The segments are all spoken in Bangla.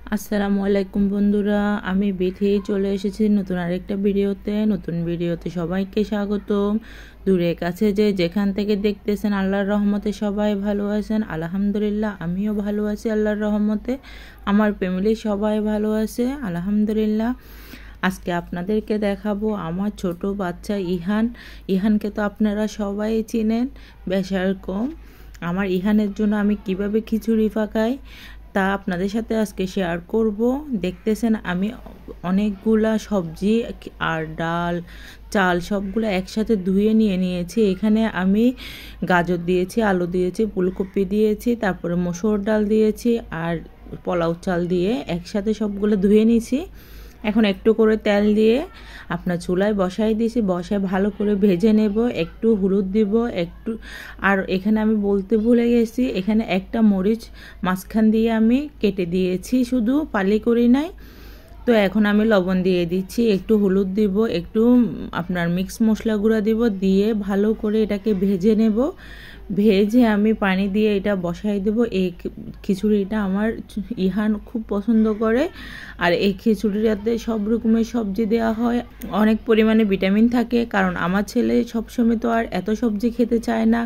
আসসালামু আলাইকুম বন্ধুরা, আমি বেথেই চলে এসেছি নতুন আরেকটা ভিডিওতে সবাইকে স্বাগতম। দূরে কাছে যেখান থেকে দেখতেছেন আল্লাহর রহমতে সবাই ভালো আছেন। আলহামদুলিল্লাহ, আমিও ভালো আছি আল্লাহর রহমতে। আমার ফ্যামিলি সবাই ভালো আছে আলহামদুলিল্লাহ। আজকে আপনাদেরকে দেখাবো আমার ছোট বাচ্চা ইহানকে তো আপনারা সবাই চিনেন বেশ এরকম। আমার ইহানের জন্য আমি কিভাবে খিচুড়ি পাকাই তা আপনাদের সাথে আজকে শেয়ার করব। দেখতেছেন আমি অনেকগুলা সবজি আর ডাল চাল সবগুলো একসাথে ধুয়ে নিয়েছি। এখানে আমি গাজর দিয়েছি, আলু দিয়েছি, ফুলকপি দিয়েছি, তারপরে মসুর ডাল দিয়েছি আর পোলাও চাল দিয়ে একসাথে সবগুলো ধুয়ে নিয়েছি। এখন একটু করে তেল দিয়ে আপনার চুলায় বসাই দিয়েছি, বসায় ভালো করে ভেজে নেব। একটু হলুদ দিব একটু, আর এখানে আমি বলতে ভুলে গেছি, এখানে একটা মরিচ মাঝখান দিয়ে আমি কেটে দিয়েছি, শুধু পালি করি নাই। তো এখন আমি লবণ দিয়ে দিচ্ছি, একটু হলুদ দিব, একটু আপনার মিক্স মশলা গুঁড়া দিব, দিয়ে ভালো করে এটাকে ভেজে নেব। ভেজে আমি পানি দিয়ে এটা বসাই দেব। এই খিচুড়িটা আমার ইহান খুব পছন্দ করে। আর এই খিচুড়িটাতে সব রকমের সবজি দেওয়া হয়, অনেক পরিমাণে ভিটামিন থাকে। কারণ আমার ছেলে সবসময় তো আর এত সবজি খেতে চায় না,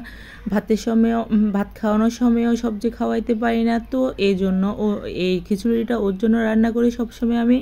ভাত খাওয়ানোর সময়ও সবজি খাওয়াইতে পারি না। তো এই জন্য এই খিচুড়িটা ওর জন্য রান্না করি সবসময় আমি।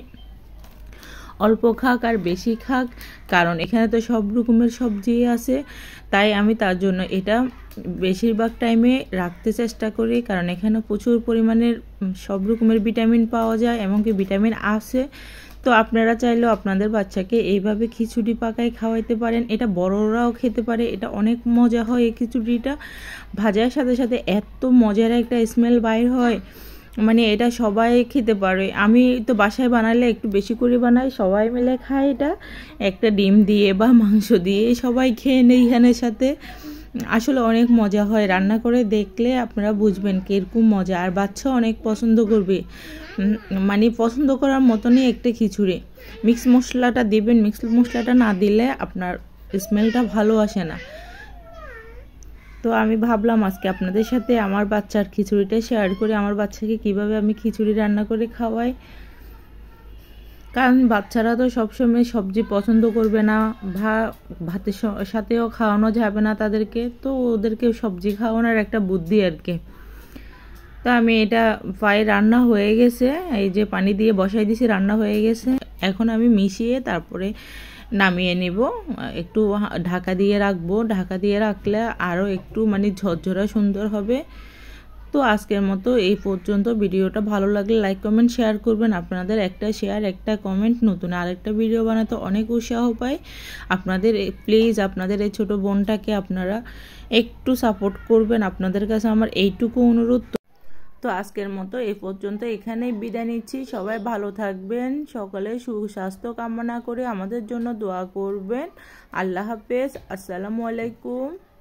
অল্প খাক আর বেশি খাক, কারণ এখানে তো সব রকমের সবজি আছে, তাই আমি তার জন্য এটা বেশিরভাগ টাইমে রাখতে চেষ্টা করি। কারণ এখানে প্রচুর পরিমাণের সব রকমের ভিটামিন পাওয়া যায়, এমনকি ভিটামিন আছে। তো আপনারা চাইলেও আপনাদের বাচ্চাকে এইভাবে খিচুড়ি পাকায় খাওয়াইতে পারেন। এটা বড়রাও খেতে পারে, এটা অনেক মজা হয়। এই খিচুড়িটা ভাজার সাথে সাথে এত মজার একটা স্মেল বাইর হয়, মানে এটা সবাই খেতে পারে। আমি তো বাসায় বানালে একটু বেশি করে বানাই, সবাই মিলে খাই। এটা একটা ডিম দিয়ে বা মাংস দিয়ে সবাই খেয়ে নেই ইহানের সাথে। আসলে অনেক মজা হয়, রান্না করে দেখলে আপনারা বুঝবেন কীরকম মজা। আর বাচ্চা অনেক পছন্দ করবে, মানে পছন্দ করার মতনই একটা খিচুড়ি। মিক্স মশলাটা দিবেন, মিক্স মশলাটা না দিলে আপনার স্মেলটা ভালো আসে না। তো আমি ভাবলাম আজকে আপনাদের সাথে আমার বাচ্চার খিচুড়িটা শেয়ার করে, আমার বাচ্চাকে কিভাবে আমি খিচুড়ি রান্না করে খাওয়াই। কারণ বাচ্চারা তো সবসময় সবজি পছন্দ করবে না, ভাতের সাথেও খাওয়ানো যাবে না তাদেরকে, তো ওদেরকে সবজি খাওয়ানোর একটা বুদ্ধি আর কি। তো আমি এটা প্রায় রান্না হয়ে গেছে, এই যে পানি দিয়ে বসাই দিয়েছি, রান্না হয়ে গেছে। এখন আমি মিশিয়ে তারপরে নামিয়ে নিব। একটু ঢাকা দিয়ে রাখবো, ঢাকা দিয়ে রাখলে আরও একটু মানে ঝরঝরা সুন্দর হবে। তো আজকের মতো এই পর্যন্ত। ভিডিওটা ভালো লাগলে লাইক কমেন্ট শেয়ার করবেন। আপনাদের একটা শেয়ার একটা কমেন্ট নতুন আরেকটা ভিডিও বানাতে অনেক উৎসাহ পাই। আপনাদের প্লিজ আপনাদের এই ছোট বোনটাকে আপনারা একটু সাপোর্ট করবেন, আপনাদের কাছে আমার এইটুকু অনুরোধ। তো আজকের মতো এই পর্যন্ত, এখানেই বিদায় নিচ্ছি। সবাই ভালো থাকবেন, সকলে সুস্বাস্থ্য কামনা করে আমাদের জন্য দোয়া করবেন। আল্লাহ হাফেজ, আসসালামু আলাইকুম।